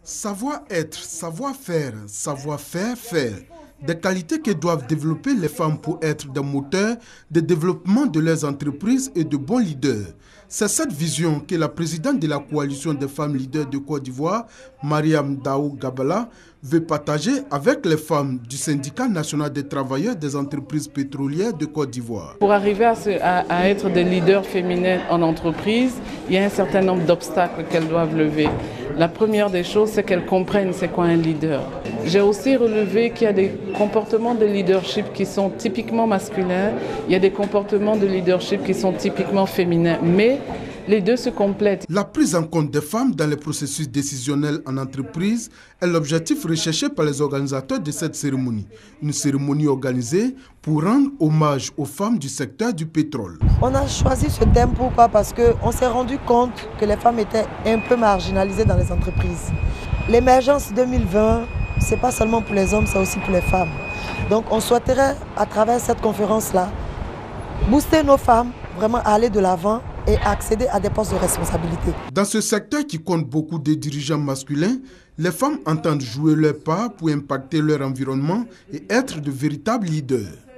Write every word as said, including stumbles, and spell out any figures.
Savoir-être, savoir-faire, savoir-faire, faire. Des qualités que doivent développer les femmes pour être des moteurs de développement de leurs entreprises et de bons leaders. C'est cette vision que la présidente de la coalition des femmes leaders de Côte d'Ivoire, Mariam Daou Gabala, veut partager avec les femmes du syndicat national des travailleurs des entreprises pétrolières de Côte d'Ivoire. Pour arriver à, ce, à, à être des leaders féminines en entreprise, il y a un certain nombre d'obstacles qu'elles doivent lever. La première des choses, c'est qu'elles comprennent c'est quoi un leader. J'ai aussi relevé qu'il y a des comportements de leadership qui sont typiquement masculins, il y a des comportements de leadership qui sont typiquement féminins, mais les deux se complètent. La prise en compte des femmes dans les processus décisionnels en entreprise est l'objectif recherché par les organisateurs de cette cérémonie. Une cérémonie organisée pour rendre hommage aux femmes du secteur du pétrole. On a choisi ce thème pourquoi? Parce qu'on s'est rendu compte que les femmes étaient un peu marginalisées dans les entreprises. L'émergence deux mille vingt, ce n'est pas seulement pour les hommes, c'est aussi pour les femmes. Donc on souhaiterait, à travers cette conférence-là, booster nos femmes, vraiment à aller de l'avant et accéder à des postes de responsabilité. Dans ce secteur qui compte beaucoup de dirigeants masculins, les femmes entendent jouer leur part pour impacter leur environnement et être de véritables leaders.